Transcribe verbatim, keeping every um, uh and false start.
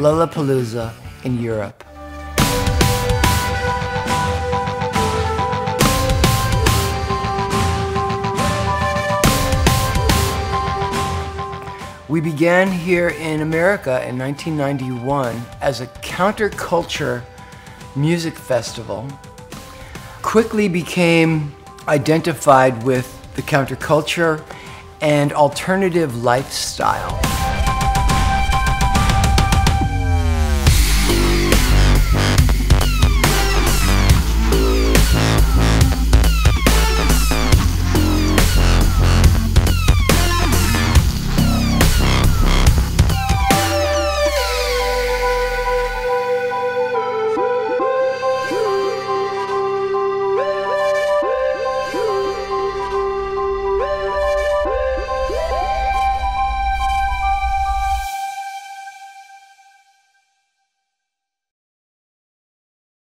Lollapalooza in Europe. We began here in America in nineteen ninety-one as a counterculture music festival, quickly became identified with the counterculture and alternative lifestyle.